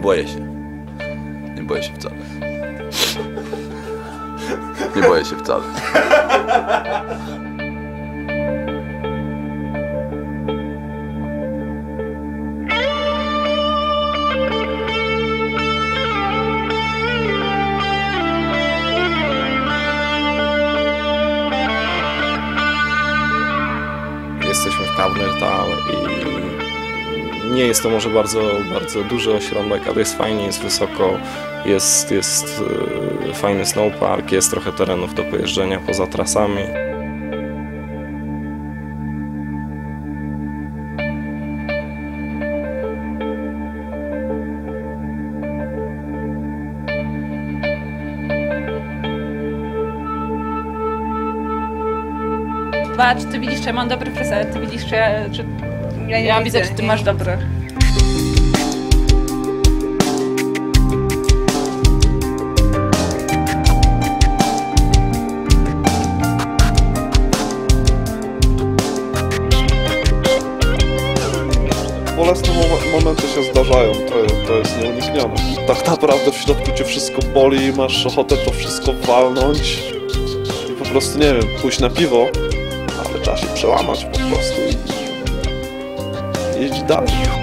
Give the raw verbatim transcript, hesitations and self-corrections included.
boję się. Nie boję się wcale. Nie boję się wcale. Jesteśmy w Kawnertal i nie jest to może bardzo, bardzo duży ośrodek, ale jest fajnie, jest wysoko, jest, jest fajny snowpark, jest trochę terenów do pojeżdżenia poza trasami. Dwa, czy ty widzisz, czy ja mam dobry fryzjer? Ty widzisz, czy ja... Czy... Ja, ja widzę, widzę, czy ty nie. Masz dobry. Bolesne momenty się zdarzają, to, to jest nieuniknione. Tak naprawdę w środku cię wszystko boli i masz ochotę to wszystko walnąć i po prostu, nie wiem, pójść na piwo, ale trzeba się przełamać po prostu i jeździć dalej.